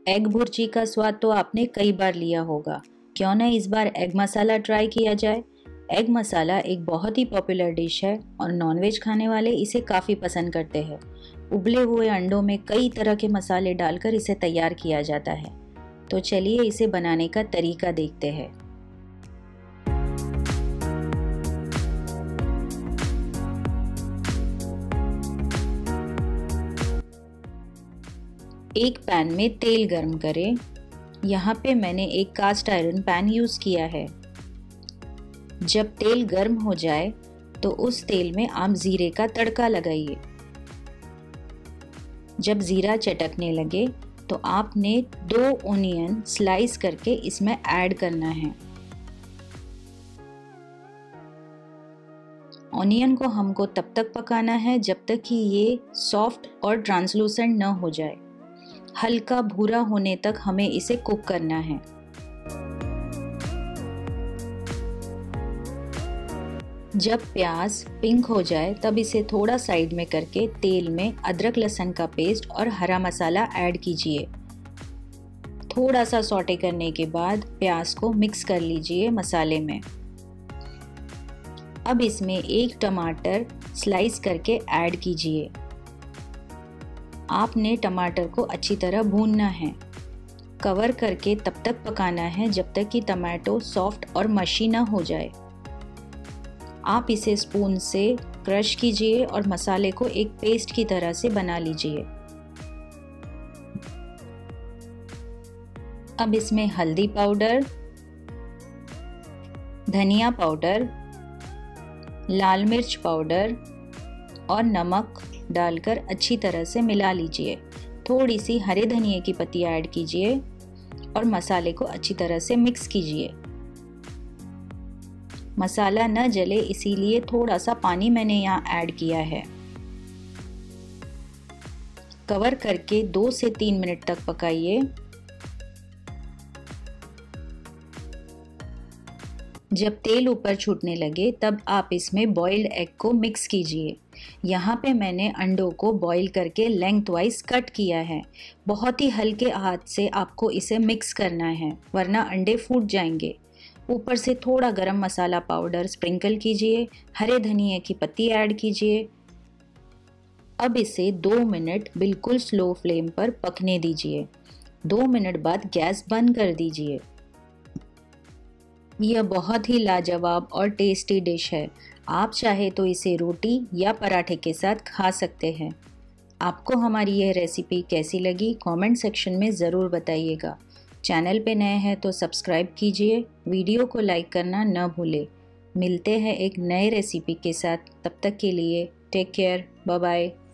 Egg bhurji का स्वाद तो आपने कई बार लिया होगा, क्यों ना इस बार एग मसाला ट्राई किया जाए। एग मसाला एक बहुत ही पॉपुलर डिश है और नॉनवेज खाने वाले इसे काफ़ी पसंद करते हैं। उबले हुए अंडों में कई तरह के मसाले डालकर इसे तैयार किया जाता है। तो चलिए इसे बनाने का तरीका देखते हैं। एक पैन में तेल गर्म करें। यहाँ पे मैंने एक कास्ट आयरन पैन यूज़ किया है। जब तेल गर्म हो जाए तो उस तेल में आप जीरे का तड़का लगाइए। जब जीरा चटकने लगे तो आपने 2 ओनियन स्लाइस करके इसमें ऐड करना है। ऑनियन को हमको तब तक पकाना है जब तक कि ये सॉफ्ट और ट्रांसलूसेंट न हो जाए। हल्का भूरा होने तक हमें इसे कुक करना है। जब प्याज पिंक हो जाए तब इसे थोड़ा साइड में करके तेल में अदरक लहसुन का पेस्ट और हरा मसाला ऐड कीजिए। थोड़ा सा सौटे करने के बाद प्याज को मिक्स कर लीजिए मसाले में। अब इसमें 1 टमाटर स्लाइस करके ऐड कीजिए। आपने टमाटर को अच्छी तरह भूनना है। कवर करके तब तक पकाना है जब तक कि टमाटो सॉफ्ट और मशी ना हो जाए। आप इसे स्पून से क्रश कीजिए और मसाले को एक पेस्ट की तरह से बना लीजिए। अब इसमें हल्दी पाउडर, धनिया पाउडर, लाल मिर्च पाउडर और नमक डालकर अच्छी तरह से मिला लीजिए। थोड़ी सी हरे धनिए की पत्ती ऐड कीजिए और मसाले को अच्छी तरह से मिक्स कीजिए। मसाला न जले इसीलिए थोड़ा सा पानी मैंने यहाँ ऐड किया है। कवर करके 2 से 3 मिनट तक पकाइए। जब तेल ऊपर छूटने लगे तब आप इसमें बॉइल्ड एग को मिक्स कीजिए। यहाँ पे मैंने अंडों को बॉईल करके लेंथ वाइज कट किया है। बहुत ही हल्के हाथ से आपको इसे मिक्स करना है, वरना अंडे फूट जाएंगे। ऊपर से थोड़ा गरम मसाला पाउडर स्प्रिंकल कीजिए, हरे धनिए की पत्ती ऐड कीजिए। अब इसे 2 मिनट बिल्कुल स्लो फ्लेम पर पकने दीजिए। 2 मिनट बाद गैस बंद कर दीजिए। यह बहुत ही लाजवाब और टेस्टी डिश है। आप चाहे तो इसे रोटी या पराठे के साथ खा सकते हैं। आपको हमारी यह रेसिपी कैसी लगी कमेंट सेक्शन में ज़रूर बताइएगा। चैनल पे नए हैं तो सब्सक्राइब कीजिए, वीडियो को लाइक करना न भूलें। मिलते हैं एक नए रेसिपी के साथ, तब तक के लिए टेक केयर, बाय बाय।